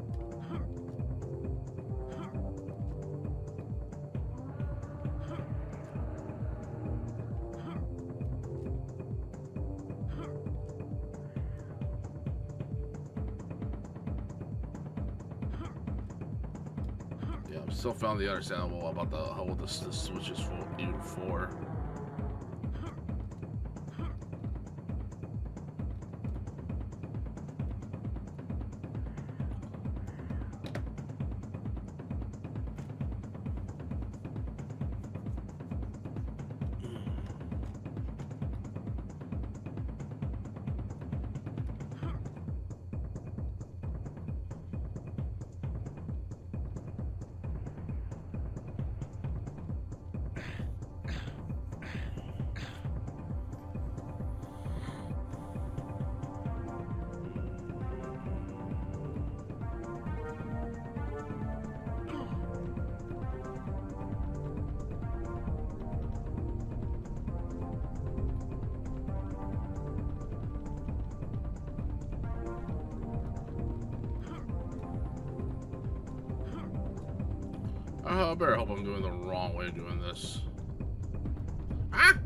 Yeah, I'm still found the understandable about what the switch is even for. I better hope I'm doing the wrong way of doing this. Ah!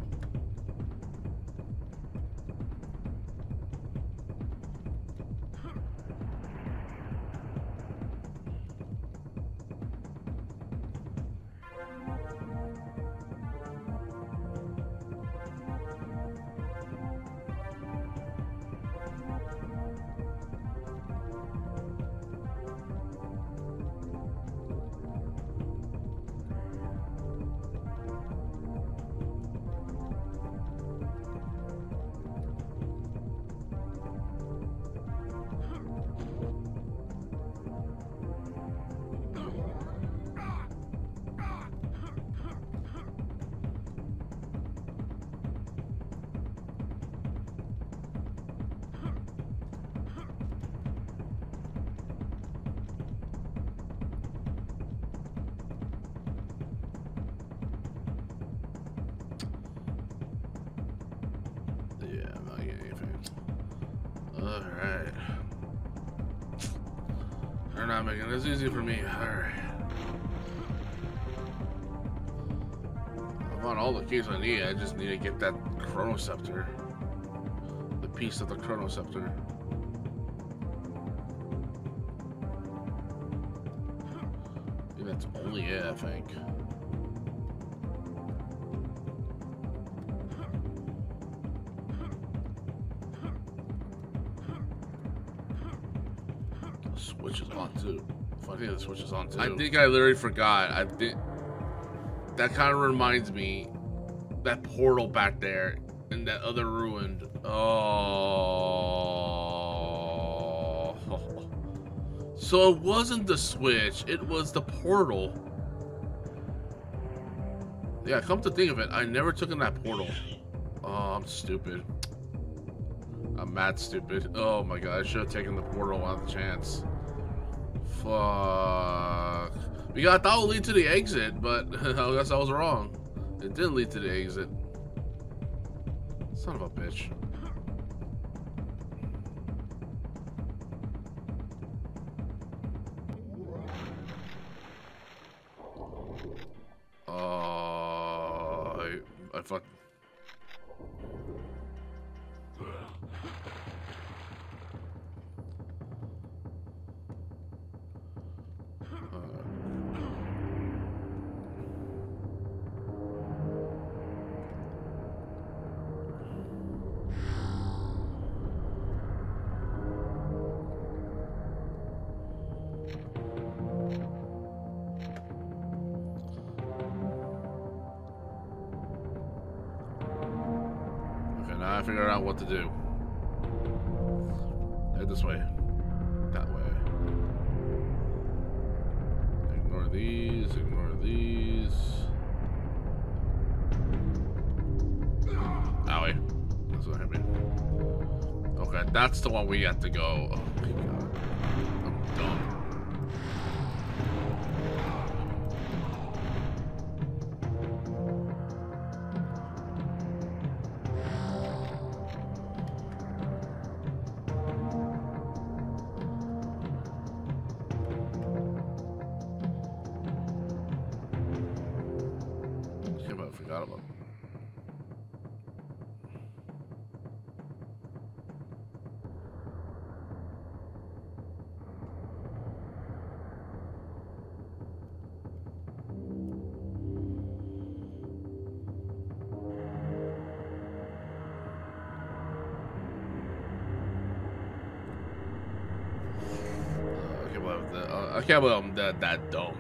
Alright. They're not making this easy for me. Alright. I want all the keys I need. I just need to get that Chronoscepter. The piece of the Chronoscepter. I think that's only it, I think. The switch is on too. Funny, the switch is on too. I think I literally forgot. I did. That kind of reminds me, that portal back there in that other ruined. Oh. So it wasn't the switch, it was the portal. Yeah, come to think of it, I never took in that portal. Oh, I'm stupid. I'm mad stupid. Oh my god, I should have taken the portal on the chance. Fuck. Because I thought it would lead to the exit, but I guess I was wrong. It didn't lead to the exit. Son of a bitch. I fuck. I figured out what to do. Head this way. That way. Ignore these, ignore these. Owie. That's what hit me. Okay, that's the one we have to go. Oh my god. I'm dumb. Forgot about it. I can't believe I'm that dumb.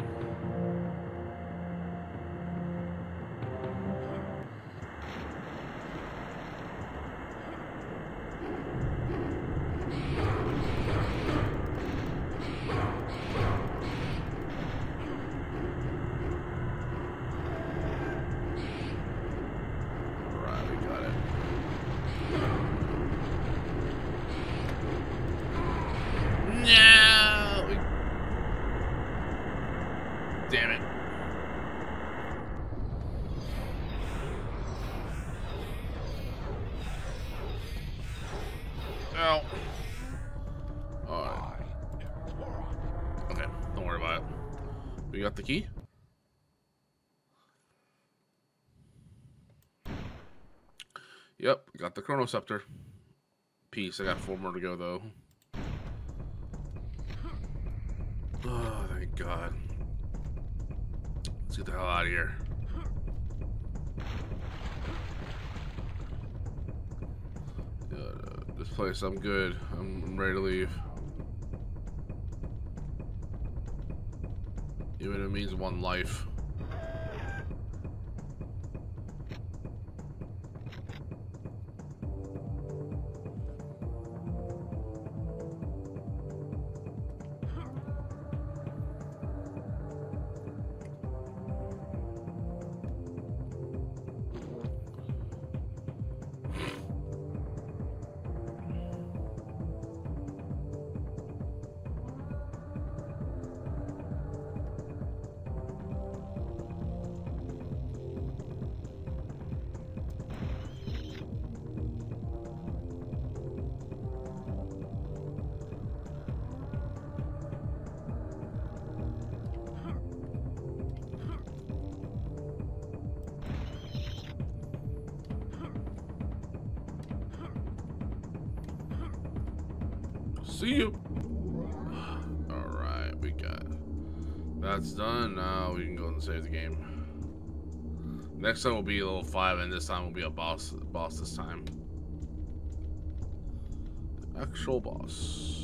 Damn it. Ow. Alright. Okay, don't worry about it. We got the key? Yep, got the Chronoscepter. Piece. I got 4 more to go though. Oh, thank God. Let's get the hell out of here. This place, I'm good. I'm ready to leave. Even if it means 1 life. See you. Alright, we got... That's done. Now we can go and save the game. Next time will be level 5, and this time will be a boss this time. Actual boss.